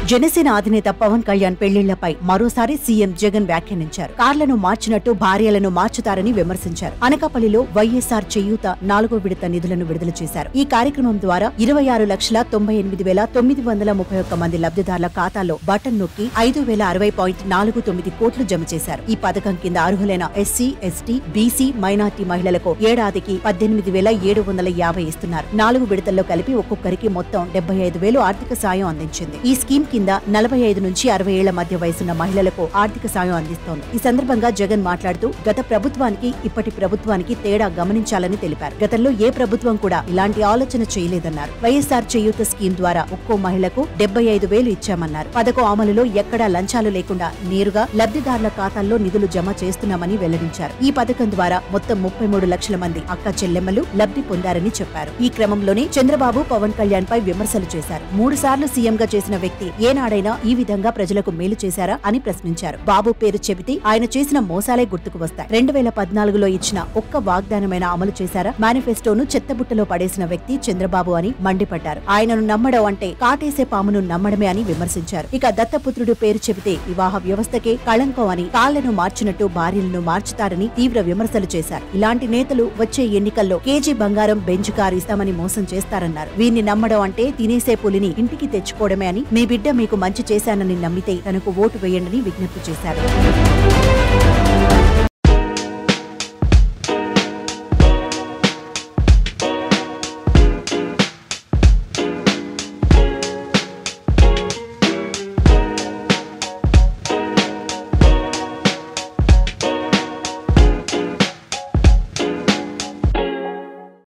జనసేన అధినేత పవన్ కళ్యాణ్ పెళ్లిళ్లపై మరోసారి సీఎం జగన్ వ్యాఖ్యానించారు. కార్లను మార్చినట్టు భార్యలను మార్చుతారని విమర్శించారు. అనకాపల్లిలో వైఎస్ఆర్ చేయూత 4వ విడత నిధులను విడుదల చేశారు. ఈ కార్యక్రమం ద్వారా 26,98,931 మంది లబ్ధిదారుల ఖాతాలో బటన్ నొక్కి 5,060.49 కోట్లు జమ చేశారు. ఈ పథకం కింద అర్హులైన ఎస్సీ, ఎస్టీ, బీసీ, మైనార్టీ మహిళలకు ఏడాదికి 18,750 ఇస్తున్నారు. 4 విడతల్లో కలిపి ఒక్కొక్కరికి మొత్తం 75,000 ఆర్థిక సాయం అందించింది. ఈ స్కీమ్ కింద 45 నుంచి 60 ఏళ్ల మధ్య వయసున్న మహిళలకు ఆర్థిక సాయం అందిస్తోంది. ఈ సందర్భంగా జగన్ మాట్లాడుతూ గత ప్రభుత్వానికి ఇప్పటి ప్రభుత్వానికి తేడా గమనించాలని తెలిపారు. గతంలో ఏ ప్రభుత్వం కూడా ఇలాంటి ఆలోచన చేయలేదన్నారు. వైఎస్ఆర్ చేయూత స్కీమ్ ద్వారా ఒక్కో మహిళకు 75,000 ఇచ్చామన్నారు. పథకం అమలులో ఎక్కడా లంచాలు లేకుండా నేరుగా లబ్ధిదారుల ఖాతాల్లో నిధులు జమ చేస్తున్నామని వెల్లడించారు. ఈ పథకం ద్వారా మొత్తం 33 లక్షల మంది అక్క చెల్లెమ్మలు లబ్ధి పొందారని చెప్పారు. ఈ క్రమంలోనే చంద్రబాబు పవన్ కళ్యాణ్ పై విమర్శలు చేశారు. 3 సార్లు సీఎంగా చేసిన వ్యక్తి ఏనాడైనా ఈ విధంగా ప్రజలకు మేలు చేశారా అని ప్రశ్నించారు. బాబు పేరు చెబితే ఆయన చేసిన మోసాలే గుర్తుకు వస్తాయి. 2014లో ఇచ్చిన ఒక్క వాగ్దానమైన అమలు చేశారా? మేనిఫెస్టోను చెత్తబుట్టలో పడేసిన వ్యక్తి చంద్రబాబు అని మండిపడ్డారు. ఆయనను నమ్మడం అంటే కాటేసే పామును నమ్మడమే అని విమర్శించారు. ఇక దత్తపుత్రుడు పేరు చెబితే వివాహ వ్యవస్థకే కళంకం అని కాళ్లను మార్చినట్టు భార్యలను మార్చుతారని తీవ్ర విమర్శలు చేశారు. ఇలాంటి నేతలు వచ్చే ఎన్నికల్లో కేజీ బంగారం బెంచ్ కారు ఇస్తామని మోసం చేస్తారన్నారు. వీరిని నమ్మడం అంటే తినేసే పులిని ఇంటికి తెచ్చుకోవడమే అని మీ బిడ్డ మీకు మంచి చేశానని నమ్మితే తనకు ఓటు వేయండని విజ్ఞప్తి చేశారు.